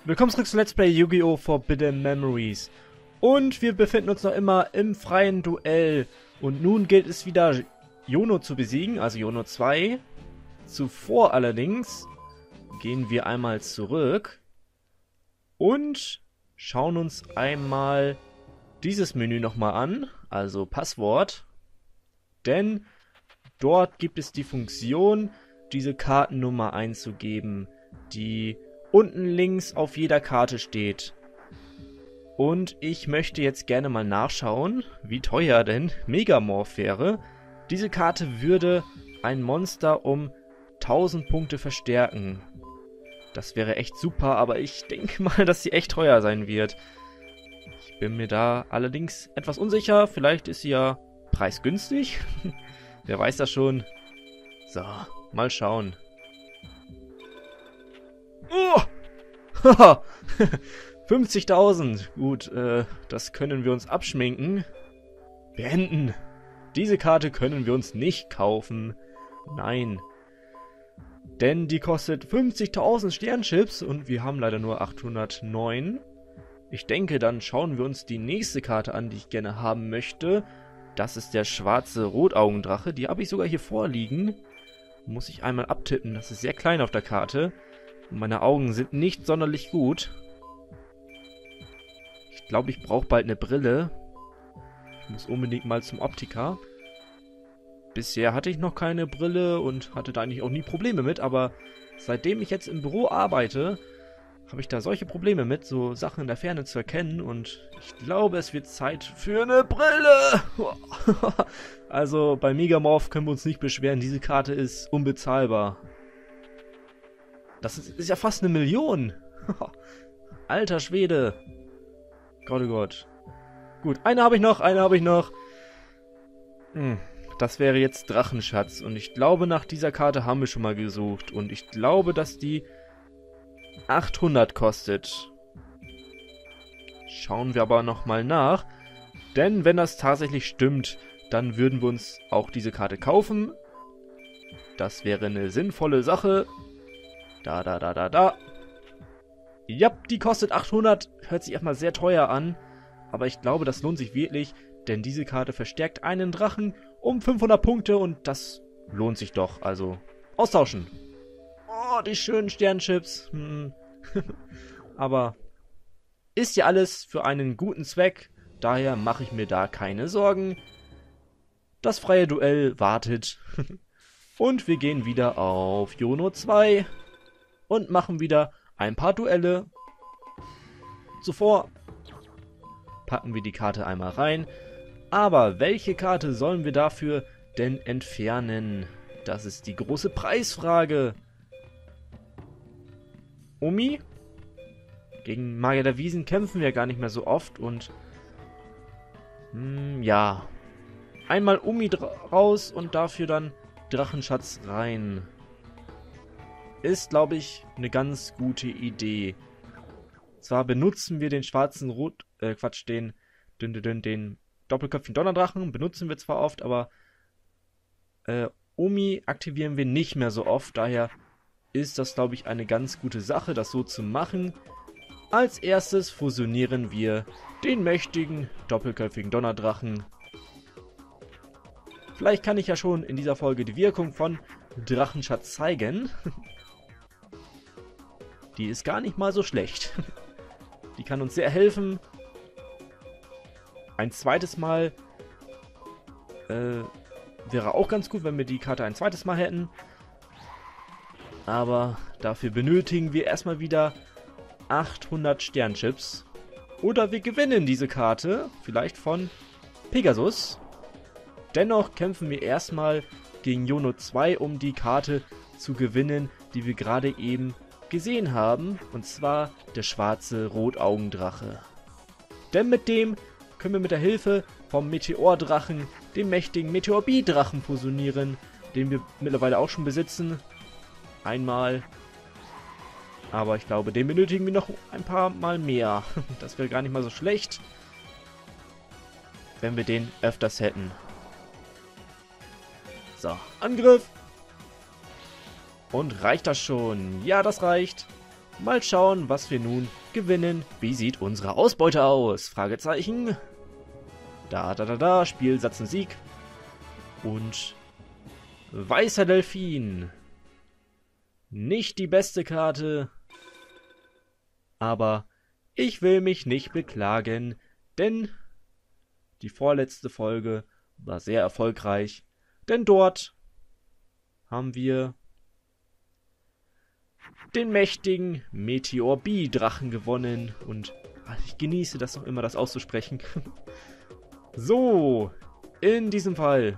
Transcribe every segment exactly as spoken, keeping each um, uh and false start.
Willkommen zurück zu Let's Play Yu-Gi-Oh! Forbidden Memories. Und wir befinden uns noch immer im freien Duell. Und nun gilt es wieder, Yono zu besiegen, also Yono zwei. Zuvor allerdings gehen wir einmal zurück und schauen uns einmal dieses Menü nochmal an, also Passwort. Denn dort gibt es die Funktion, diese Kartennummer einzugeben, die unten links auf jeder Karte steht. Und ich möchte jetzt gerne mal nachschauen, wie teuer denn Megamorph wäre. Diese Karte würde ein Monster um tausend Punkte verstärken. Das wäre echt super, aber ich denke mal, dass sie echt teuer sein wird. Ich bin mir da allerdings etwas unsicher. Vielleicht ist sie ja preisgünstig. Wer weiß das schon. So, mal schauen. Oh! Haha! fünfzigtausend. Gut, äh, das können wir uns abschminken. Beenden. Diese Karte können wir uns nicht kaufen. Nein. Denn die kostet fünfzigtausend Sternchips und wir haben leider nur achthundertneun. Ich denke, dann schauen wir uns die nächste Karte an, die ich gerne haben möchte. Das ist der schwarze Rotaugendrache. Die habe ich sogar hier vorliegen. Muss ich einmal abtippen. Das ist sehr klein auf der Karte. Und meine Augen sind nicht sonderlich gut. Ich glaube, ich brauche bald eine Brille. Ich muss unbedingt mal zum Optiker. Bisher hatte ich noch keine Brille und hatte da eigentlich auch nie Probleme mit, aber seitdem ich jetzt im Büro arbeite, habe ich da solche Probleme mit, so Sachen in der Ferne zu erkennen, und ich glaube, es wird Zeit für eine Brille. Also bei Megamorph können wir uns nicht beschweren, diese Karte ist unbezahlbar. Das ist, ist ja fast eine Million. Alter Schwede. Gott, oh Gott. Gut, eine habe ich noch, eine habe ich noch. Hm, das wäre jetzt Drachenschatz. Und ich glaube, nach dieser Karte haben wir schon mal gesucht. Und ich glaube, dass die achthundert kostet. Schauen wir aber nochmal nach. Denn wenn das tatsächlich stimmt, dann würden wir uns auch diese Karte kaufen. Das wäre eine sinnvolle Sache. Da, da, da, da, da. Ja, die kostet achthundert. Hört sich erstmal sehr teuer an. Aber ich glaube, das lohnt sich wirklich. Denn diese Karte verstärkt einen Drachen um fünfhundert Punkte. Und das lohnt sich doch. Also, austauschen. Oh, die schönen Sternchips. Hm. Aber ist ja alles für einen guten Zweck. Daher mache ich mir da keine Sorgen. Das freie Duell wartet. Und wir gehen wieder auf Yono zwei. Und machen wieder ein paar Duelle. Zuvor packen wir die Karte einmal rein. Aber welche Karte sollen wir dafür denn entfernen? Das ist die große Preisfrage. Omi? Gegen Magier der Wiesen kämpfen wir gar nicht mehr so oft. Und hm, ja. Einmal Omi raus und dafür dann Drachenschatz rein. Ist, glaube ich, eine ganz gute Idee. Zwar benutzen wir den schwarzen Rot... Äh, Quatsch, den... Den, den, den doppelköpfigen Donnerdrachen benutzen wir zwar oft, aber äh, Omi aktivieren wir nicht mehr so oft. Daher ist das, glaube ich, eine ganz gute Sache, das so zu machen. Als erstes fusionieren wir den mächtigen doppelköpfigen Donnerdrachen. Vielleicht kann ich ja schon in dieser Folge die Wirkung von Drachenschatz zeigen. Die ist gar nicht mal so schlecht. Die kann uns sehr helfen. Ein zweites Mal äh, wäre auch ganz gut, wenn wir die Karte ein zweites Mal hätten. Aber dafür benötigen wir erstmal wieder achthundert Sternchips. Oder wir gewinnen diese Karte, vielleicht von Pegasus. Dennoch kämpfen wir erstmal gegen Yono zwei, um die Karte zu gewinnen, die wir gerade eben gesehen haben, und zwar der schwarze Rotaugendrache. Denn mit dem können wir mit der Hilfe vom Meteordrachen den mächtigen Meteor-B-Drachen fusionieren, den wir mittlerweile auch schon besitzen. Einmal. Aber ich glaube, den benötigen wir noch ein paar Mal mehr. Das wäre gar nicht mal so schlecht, wenn wir den öfters hätten. So, Angriff! Und reicht das schon? Ja, das reicht. Mal schauen, was wir nun gewinnen. Wie sieht unsere Ausbeute aus? Fragezeichen. Da, da, da, da. Spiel, Satz und Sieg. Und weißer Delfin. Nicht die beste Karte. Aber ich will mich nicht beklagen, denn die vorletzte Folge war sehr erfolgreich. Denn dort haben wir den mächtigen Meteor B-Drachen gewonnen. Und ich genieße das noch immer, das auszusprechen. So, in diesem Fall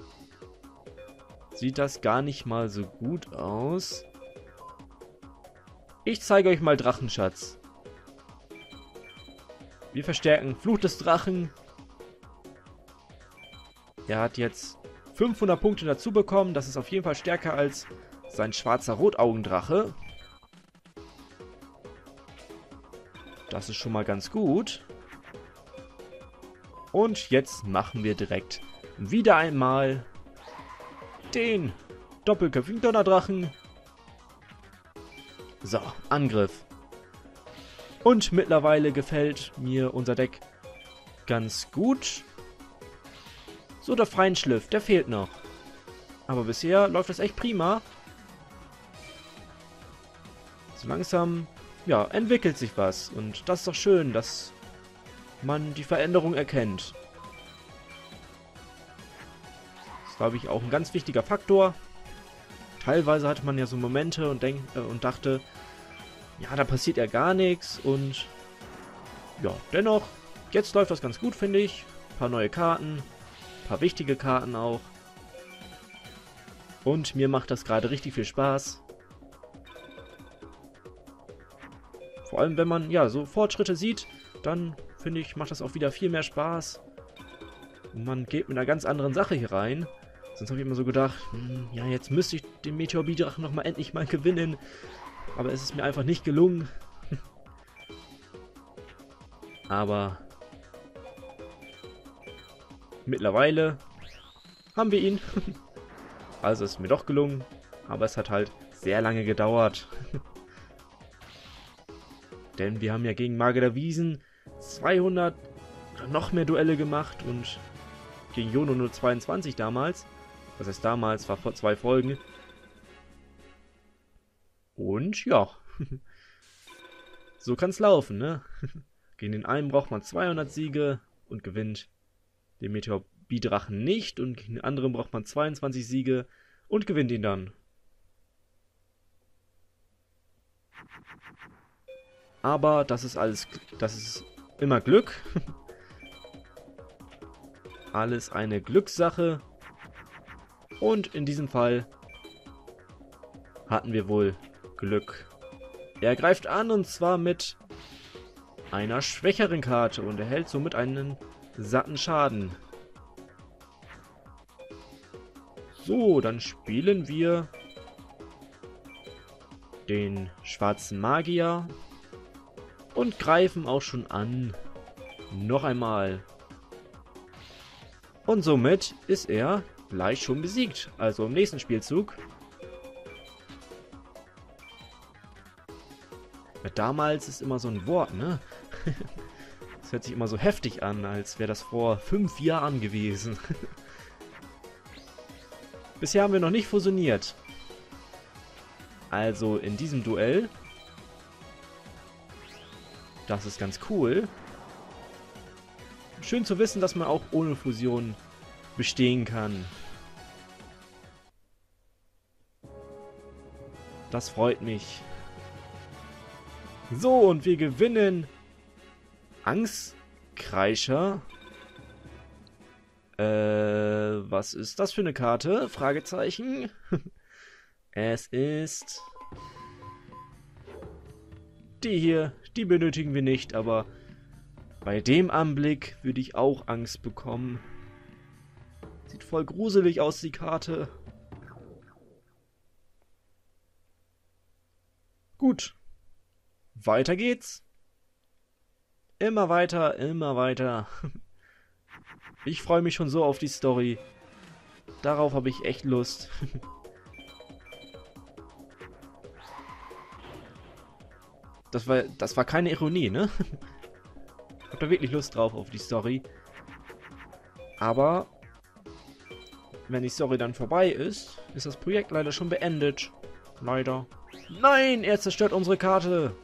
sieht das gar nicht mal so gut aus. Ich zeige euch mal Drachenschatz. Wir verstärken Fluch des Drachen. Er hat jetzt fünfhundert Punkte dazu bekommen. Das ist auf jeden Fall stärker als sein schwarzer Rotaugendrache. Das ist schon mal ganz gut. Und jetzt machen wir direkt wieder einmal den doppelköpfigen Donnerdrachen. So, Angriff. Und mittlerweile gefällt mir unser Deck ganz gut. So, der Feinschliff, der fehlt noch. Aber bisher läuft das echt prima. So langsam, ja, entwickelt sich was. Und das ist doch schön, dass man die Veränderung erkennt. Das ist, glaube ich, auch ein ganz wichtiger Faktor. Teilweise hatte man ja so Momente und, denk, äh, und dachte, ja, da passiert ja gar nichts. Und ja, dennoch, jetzt läuft das ganz gut, finde ich. Ein paar neue Karten, ein paar wichtige Karten auch. Und mir macht das gerade richtig viel Spaß. Vor allem, wenn man ja so Fortschritte sieht, dann finde ich, macht das auch wieder viel mehr Spaß. Und man geht mit einer ganz anderen Sache hier rein. Sonst habe ich immer so gedacht, hm, ja, jetzt müsste ich den Meteor B-Drachen nochmal endlich mal gewinnen. Aber es ist mir einfach nicht gelungen. Aber mittlerweile haben wir ihn. Also ist mir doch gelungen. Aber es hat halt sehr lange gedauert. Denn wir haben ja gegen Magier der Wiesen zweihundert oder noch mehr Duelle gemacht. Und gegen Jono nur zweiundzwanzig damals. Das heißt, damals war vor zwei Folgen. Und ja, so kann es laufen, ne? Gegen den einen braucht man zweihundert Siege und gewinnt den Meteor B-Drachen nicht. Und gegen den anderen braucht man zweiundzwanzig Siege und gewinnt ihn dann. Aber das ist alles, das ist immer Glück. Alles eine Glückssache. Und in diesem Fall hatten wir wohl Glück. Er greift an und zwar mit einer schwächeren Karte und erhält somit einen satten Schaden. So, dann spielen wir den schwarzen Magier und greifen auch schon an. Noch einmal. Und somit ist er gleich schon besiegt. Also im nächsten Spielzug. Ja, damals ist immer so ein Wort, ne? Das hört sich immer so heftig an, als wäre das vor fünf Jahren gewesen. Bisher haben wir noch nicht fusioniert. Also in diesem Duell. Das ist ganz cool. Schön zu wissen, dass man auch ohne Fusion bestehen kann. Das freut mich. So, und wir gewinnen Angstkreischer. Äh, was ist das für eine Karte? Fragezeichen. Es ist die hier. Die benötigen wir nicht, aber bei dem Anblick würde ich auch Angst bekommen. Sieht voll gruselig aus, die Karte. Gut. Weiter geht's. Immer weiter, immer weiter. Ich freue mich schon so auf die Story. Darauf habe ich echt Lust. das war, das war keine Ironie, ne? Ich hab da wirklich Lust drauf auf die Story. Aber wenn die Story dann vorbei ist, ist das Projekt leider schon beendet. Leider. Nein, er zerstört unsere Karte.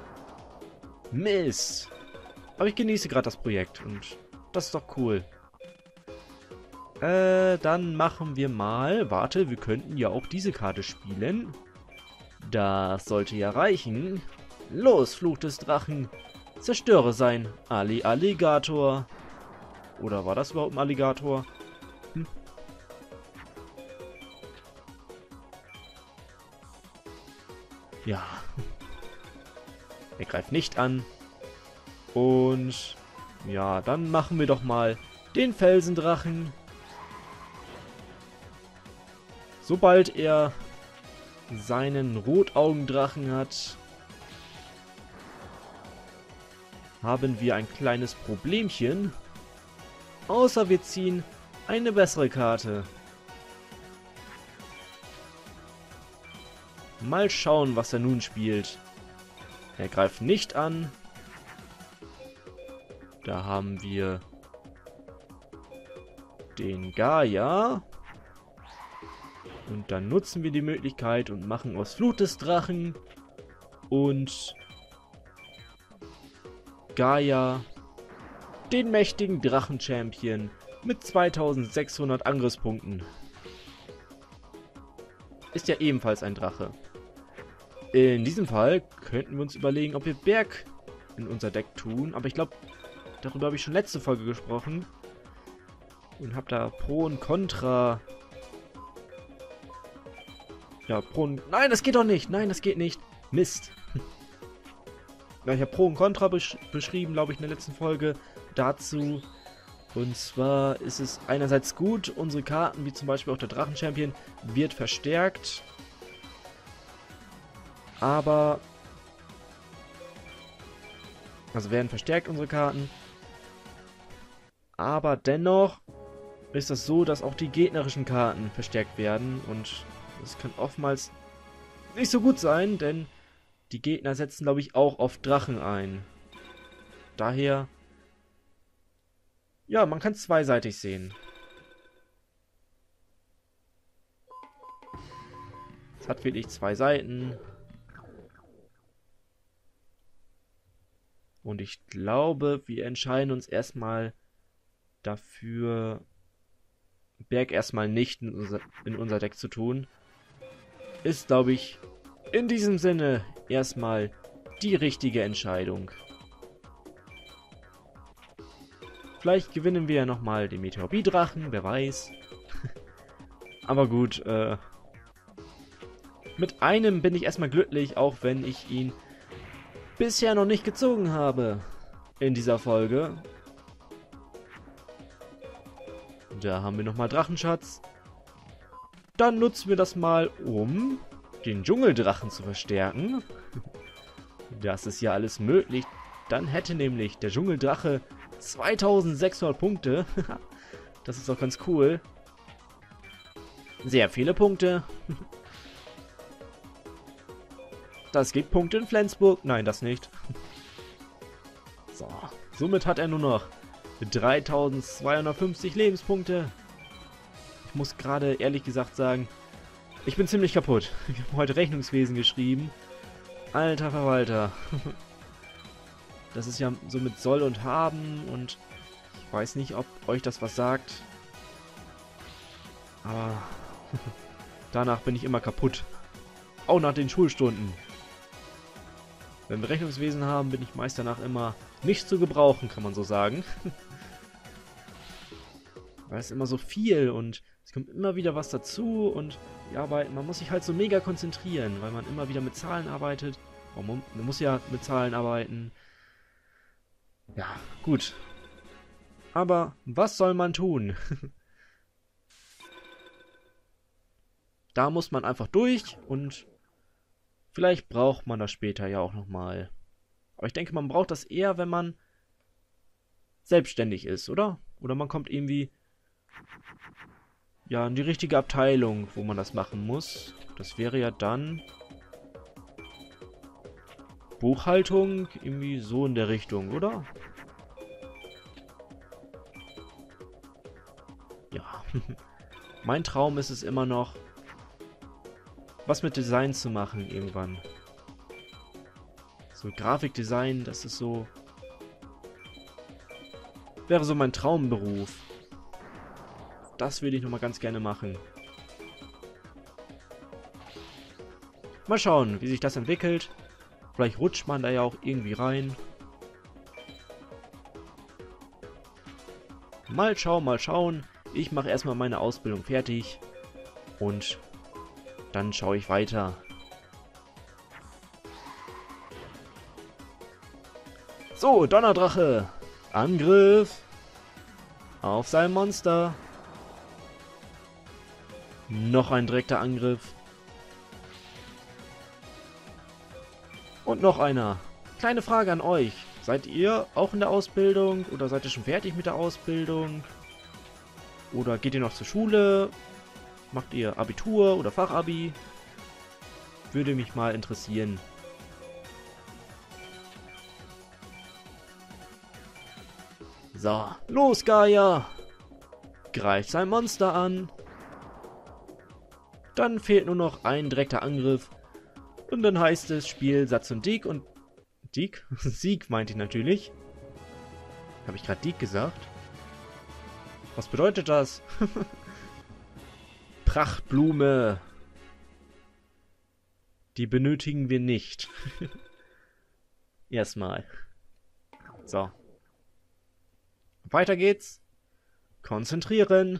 Mist. Aber ich genieße gerade das Projekt und das ist doch cool. Äh, dann machen wir mal... Warte, wir könnten ja auch diese Karte spielen. Das sollte ja reichen. Los, Fluch des Drachen. Zerstöre sein Ali Alligator. Oder war das überhaupt ein Alligator? Hm. Ja. Er greift nicht an. Und ja, dann machen wir doch mal den Felsendrachen. Sobald er seinen Rotaugendrachen hat, haben wir ein kleines Problemchen. Außer wir ziehen eine bessere Karte. Mal schauen, was er nun spielt. Er greift nicht an. Da haben wir den Gaia. Und dann nutzen wir die Möglichkeit und machen aus Flut des Drachen und Gaia den mächtigen Drachen-Champion mit zweitausendsechshundert Angriffspunkten. Ist ja ebenfalls ein Drache. In diesem Fall könnten wir uns überlegen, ob wir Berg in unser Deck tun. Aber ich glaube, darüber habe ich schon letzte Folge gesprochen. Und habe da Pro und Contra. Ja, Pro und... Nein, das geht doch nicht. Nein, das geht nicht. Mist. Ja, ich habe Pro und Contra besch beschrieben, glaube ich, in der letzten Folge dazu. Und zwar ist es einerseits gut, unsere Karten, wie zum Beispiel auch der Drachen-Champion, wird verstärkt. Aber... Also werden verstärkt, unsere Karten. Aber dennoch ist es so, dass auch die gegnerischen Karten verstärkt werden. Und das kann oftmals nicht so gut sein, denn die Gegner setzen, glaube ich, auch auf Drachen ein. Daher... Ja, man kann es zweiseitig sehen. Es hat wirklich zwei Seiten. Und ich glaube, wir entscheiden uns erstmal dafür, Berg erstmal nicht in unser, in unser Deck zu tun. Ist, glaube ich, in diesem Sinne erstmal die richtige Entscheidung. Vielleicht gewinnen wir ja nochmal den Meteor-B-Drachen, wer weiß. Aber gut, äh, mit einem bin ich erstmal glücklich, auch wenn ich ihn bisher noch nicht gezogen habe in dieser Folge. Da haben wir nochmal Drachenschatz. Dann nutzen wir das mal, um den Dschungeldrachen zu verstärken. Das ist ja alles möglich. Dann hätte nämlich der Dschungeldrache zweitausendsechshundert Punkte. Das ist doch ganz cool. Sehr viele Punkte. Das gibt Punkte in Flensburg. Nein, das nicht. So, somit hat er nur noch dreitausendzweihundertfünfzig Lebenspunkte. Ich muss gerade ehrlich gesagt sagen, ich bin ziemlich kaputt. Ich habe heute Rechnungswesen geschrieben. Alter Verwalter. Das ist ja so mit soll und haben und ich weiß nicht, ob euch das was sagt. Aber danach bin ich immer kaputt. Auch nach den Schulstunden. Wenn wir Rechnungswesen haben, bin ich meist danach immer nicht zu gebrauchen, kann man so sagen. Weil es immer so viel und es kommt immer wieder was dazu und die Arbeit, man muss sich halt so mega konzentrieren, weil man immer wieder mit Zahlen arbeitet. Man muss ja mit Zahlen arbeiten. Ja, gut. Aber was soll man tun? Da muss man einfach durch und vielleicht braucht man das später ja auch nochmal. Aber ich denke, man braucht das eher, wenn man selbstständig ist, oder? Oder man kommt irgendwie ja in die richtige Abteilung, wo man das machen muss. Das wäre ja dann Buchhaltung, irgendwie so in der Richtung, oder? Ja. Mein Traum ist es immer noch, was mit Design zu machen irgendwann. So Grafikdesign, das ist so... Wäre so mein Traumberuf. Das würde ich nochmal ganz gerne machen. Mal schauen, wie sich das entwickelt. Vielleicht rutscht man da ja auch irgendwie rein. Mal schauen, mal schauen. Ich mache erstmal meine Ausbildung fertig. Und dann schaue ich weiter. So, Donnerdrache. Angriff. Auf sein Monster. Noch ein direkter Angriff. Und noch einer. Kleine Frage an euch. Seid ihr auch in der Ausbildung? Oder seid ihr schon fertig mit der Ausbildung? Oder geht ihr noch zur Schule? Macht ihr Abitur oder Fachabi? Würde mich mal interessieren. So, los Gaia! Greift sein Monster an. Dann fehlt nur noch ein direkter Angriff. Und dann heißt es Spiel Satz und Diek und... Diek? Sieg meinte ich natürlich. Habe ich gerade Diek gesagt? Was bedeutet das? Prachtblume. Die benötigen wir nicht. Erstmal. So. Weiter geht's. Konzentrieren.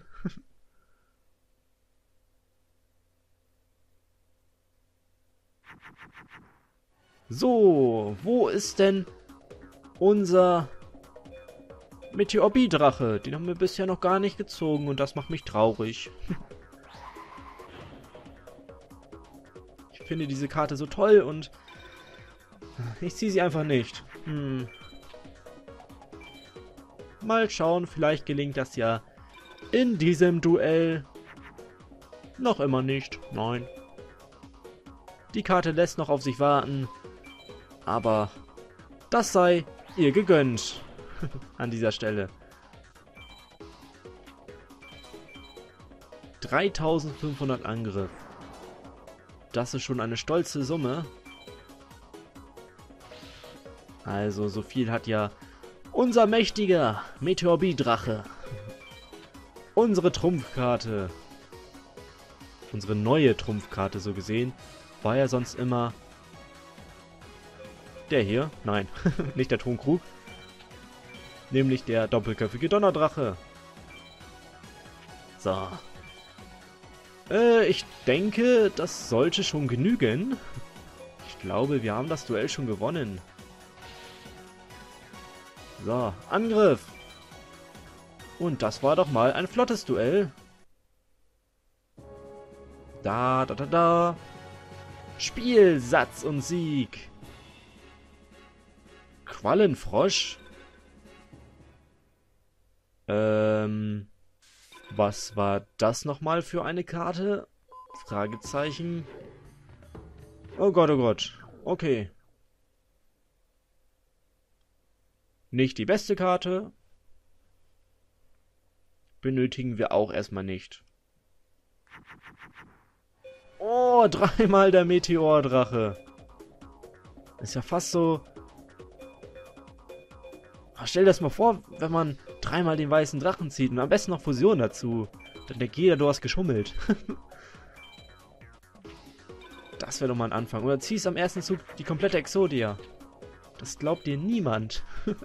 So, wo ist denn unser Meteor-B-Drache? Den haben wir bisher noch gar nicht gezogen und das macht mich traurig. Ich finde diese Karte so toll und ich ziehe sie einfach nicht. Hm. Mal schauen, vielleicht gelingt das ja in diesem Duell. Noch immer nicht, nein. Die Karte lässt noch auf sich warten. Aber das sei ihr gegönnt. An dieser Stelle. dreitausendfünfhundert Angriff. Das ist schon eine stolze Summe. Also so viel hat ja unser mächtiger Meteor-B-Drache. Unsere Trumpfkarte. Unsere neue Trumpfkarte so gesehen. War ja sonst immer... Der hier? Nein, nicht der Tonkrug. Nämlich der doppelköpfige Donnerdrache. So. Äh, ich denke, das sollte schon genügen. Ich glaube, wir haben das Duell schon gewonnen. So, Angriff. Und das war doch mal ein flottes Duell. Da, da, da, da. Spiel, Satz und Sieg. Quallenfrosch? Ähm, was war das nochmal für eine Karte? Fragezeichen. Oh Gott, oh Gott. Okay. Nicht die beste Karte. Benötigen wir auch erstmal nicht. Oh, dreimal der Meteordrache. Ist ja fast so... Stell dir das mal vor, wenn man dreimal den weißen Drachen zieht und am besten noch Fusion dazu. Dann denkt jeder, du hast geschummelt. Das wäre doch mal ein Anfang. Oder ziehst am ersten Zug die komplette Exodia. Das glaubt dir niemand.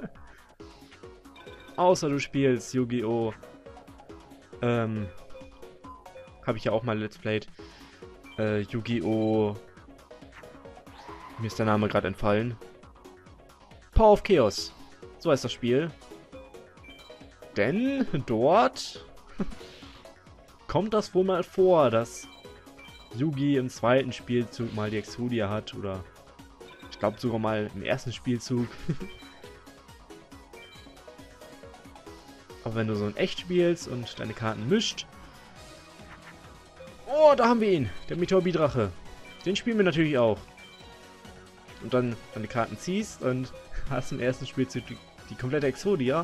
Außer du spielst Yu-Gi-Oh! Ähm... Habe ich ja auch mal Let's Played. Äh, Yu-Gi-Oh! Mir ist der Name gerade entfallen. Power of Chaos. So heißt das Spiel. Denn dort kommt das wohl mal vor, dass Yugi im zweiten Spielzug mal die Exodia hat. Oder ich glaube sogar mal im ersten Spielzug. Aber wenn du so in echt spielst und deine Karten mischt. Oh, da haben wir ihn. Der Meteor-B-Drache. Den spielen wir natürlich auch. und dann deine Karten ziehst und hast im ersten Spielzug die, die komplette Exodia.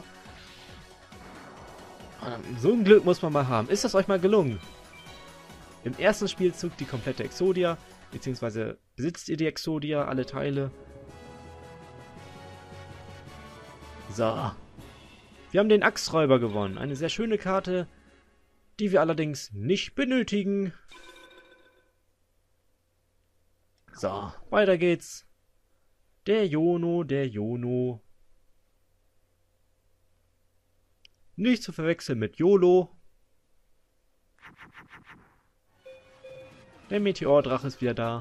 So ein Glück muss man mal haben. Ist das euch mal gelungen? Im ersten Spielzug die komplette Exodia, beziehungsweise besitzt ihr die Exodia, alle Teile? So. Wir haben den Axträuber gewonnen. Eine sehr schöne Karte, die wir allerdings nicht benötigen. So, weiter geht's. Der Yono, der Yono. Nicht zu verwechseln mit YOLO. Der Meteordrache ist wieder da.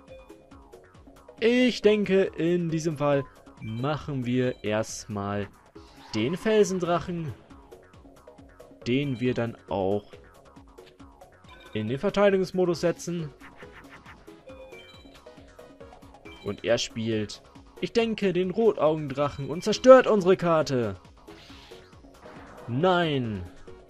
Ich denke, in diesem Fall machen wir erstmal den Felsendrachen, den wir dann auch in den Verteidigungsmodus setzen. Und er spielt, ich denke, den Rotaugendrachen und zerstört unsere Karte. Nein.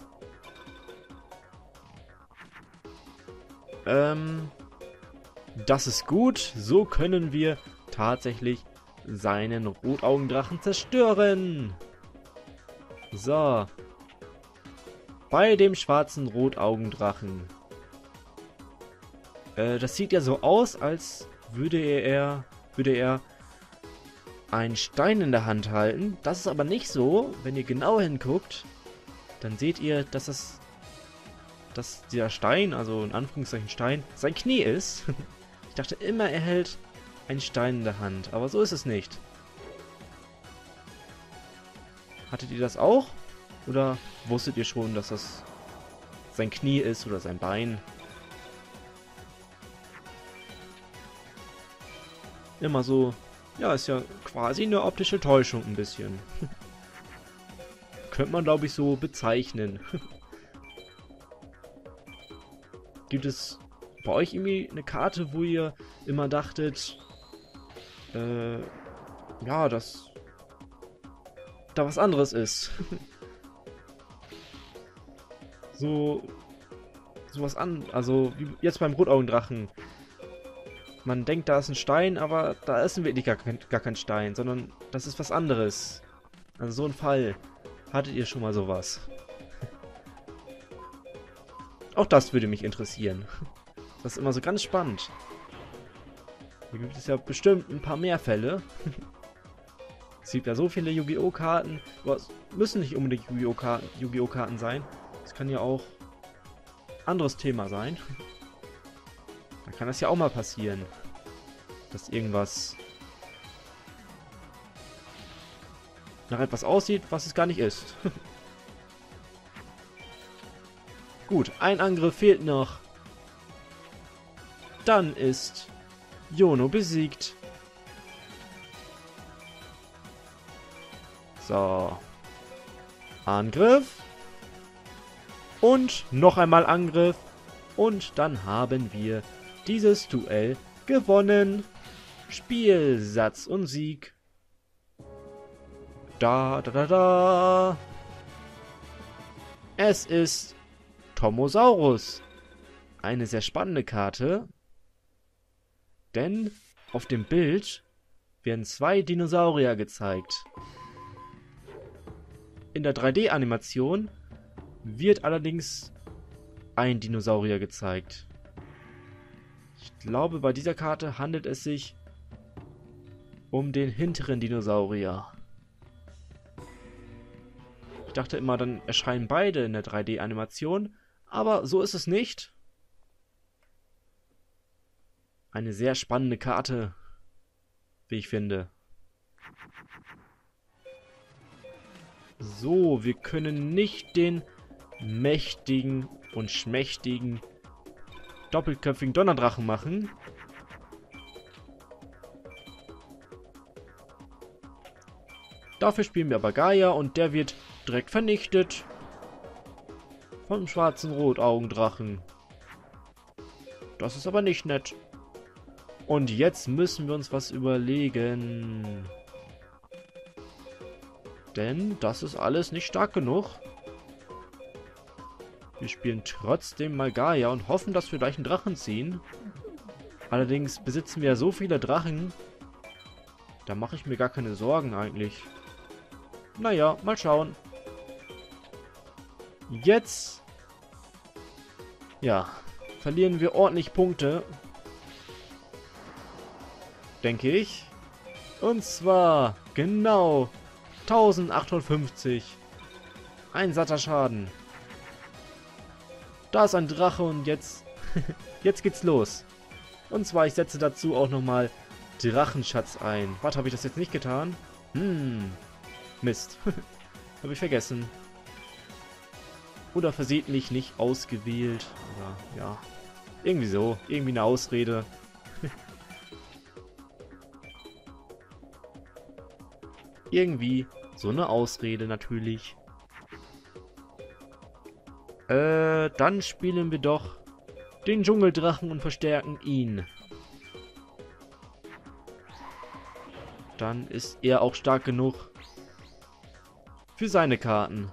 Ähm, das ist gut. So können wir tatsächlich seinen Rotaugendrachen zerstören. So. Bei dem schwarzen Rotaugendrachen. Äh, das sieht ja so aus, als würde er, würde er einen Stein in der Hand halten. Das ist aber nicht so. Wenn ihr genau hinguckt, dann seht ihr, dass es, dass dieser Stein, also in Anführungszeichen Stein, sein Knie ist. Ich dachte immer, er hält einen Stein in der Hand, aber so ist es nicht. Hattet ihr das auch? Oder wusstet ihr schon, dass das sein Knie ist oder sein Bein? Immer so, ja, ist ja quasi eine optische Täuschung ein bisschen. Könnte man, glaube ich, so bezeichnen. Gibt es bei euch irgendwie eine Karte, wo ihr immer dachtet, äh, ja, dass da was anderes ist? so, sowas an, also wie jetzt beim Rotaugendrachen. Man denkt, da ist ein Stein, aber da ist wirklich gar kein, gar kein Stein, sondern das ist was anderes. Also so ein Fall. Hattet ihr schon mal sowas? Auch das würde mich interessieren. Das ist immer so ganz spannend. Hier gibt es ja bestimmt ein paar mehr Fälle. Es gibt ja so viele Yu-Gi-Oh! Karten. Aber es müssen nicht unbedingt Yu-Gi-Oh! Karten, Yu-Gi-Oh! Karten sein. Es kann ja auch anderes Thema sein. Da kann das ja auch mal passieren, dass irgendwas nach etwas aussieht, was es gar nicht ist. Gut, ein Angriff fehlt noch. Dann ist Yono besiegt. So. Angriff. Und noch einmal Angriff. Und dann haben wir dieses Duell gewonnen. Spielsatz und Sieg. Da, da, da, da. Es ist Tomosaurus. Eine sehr spannende Karte. Denn auf dem Bild werden zwei Dinosaurier gezeigt. In der drei D Animation wird allerdings ein Dinosaurier gezeigt. Ich glaube, bei dieser Karte handelt es sich um den hinteren Dinosaurier. Ich dachte immer, dann erscheinen beide in der drei D Animation, aber so ist es nicht. Eine sehr spannende Karte, wie ich finde. So, wir können nicht den mächtigen und schmächtigen doppelköpfigen Donnerdrachen machen. Dafür spielen wir aber Gaia und der wird direkt vernichtet vom schwarzen Rotaugendrachen. Das ist aber nicht nett. Und jetzt müssen wir uns was überlegen. Denn das ist alles nicht stark genug. Wir spielen trotzdem mal Gaia und hoffen, dass wir gleich einen Drachen ziehen. Allerdings besitzen wir so viele Drachen, Da mache ich mir gar keine Sorgen eigentlich. Naja, mal schauen. Jetzt... Ja, verlieren wir ordentlich Punkte. Denke ich. Und zwar, genau, eintausendachthundertfünfzig. Ein satter Schaden. Da ist ein Drache und jetzt... jetzt geht's los. Und zwar, ich setze dazu auch nochmal Drachenschatz ein. Warte, habe ich das jetzt nicht getan? Hm. Mist. Habe ich vergessen. Oder versehentlich nicht ausgewählt. Oder, ja. Irgendwie so. Irgendwie eine Ausrede. Irgendwie so eine Ausrede natürlich. Äh, dann spielen wir doch den Dschungeldrachen und verstärken ihn. Dann ist er auch stark genug für seine Karten.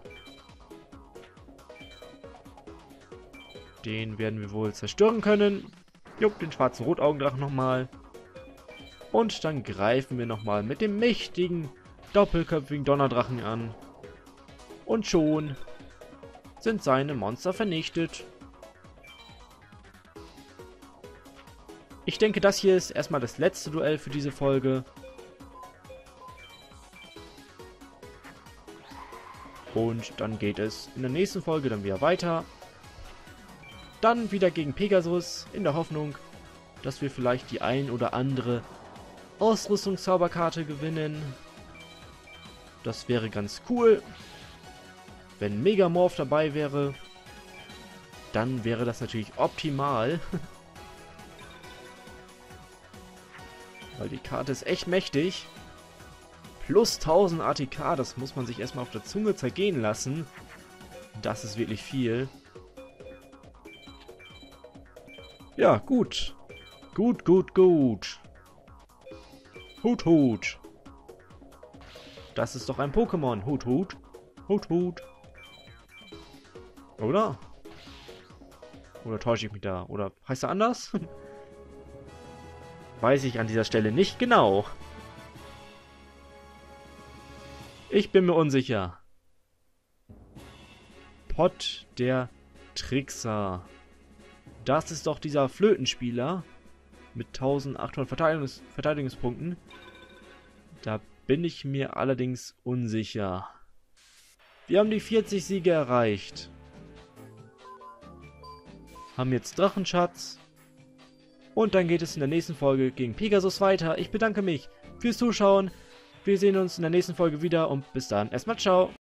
Den werden wir wohl zerstören können. Jupp, den schwarzen Rotaugendrachen nochmal. Und dann greifen wir nochmal mit dem mächtigen, doppelköpfigen Donnerdrachen an. Und schon sind seine Monster vernichtet. Ich denke, das hier ist erstmal das letzte Duell für diese Folge. Und dann geht es in der nächsten Folge dann wieder weiter. Dann wieder gegen Pegasus, in der Hoffnung, dass wir vielleicht die ein oder andere Ausrüstungszauberkarte gewinnen. Das wäre ganz cool. Wenn Megamorph dabei wäre, dann wäre das natürlich optimal. Weil die Karte ist echt mächtig. Plus tausend A T K, das muss man sich erstmal auf der Zunge zergehen lassen. Das ist wirklich viel. Ja, gut. Gut, gut, gut. Hut, Hut. Das ist doch ein Pokémon. Hut, Hut. Hut, Hut. Oder? Oder täusche ich mich da? Oder heißt er anders? Weiß ich an dieser Stelle nicht genau. Ich bin mir unsicher. Pott der Trickser. Das ist doch dieser Flötenspieler mit eintausendachthundert Verteidigungs Verteidigungspunkten. Da bin ich mir allerdings unsicher. Wir haben die vierzig Siege erreicht. Haben jetzt Drachenschatz. Und dann geht es in der nächsten Folge gegen Pegasus weiter. Ich bedanke mich fürs Zuschauen. Wir sehen uns in der nächsten Folge wieder und bis dann erstmal ciao.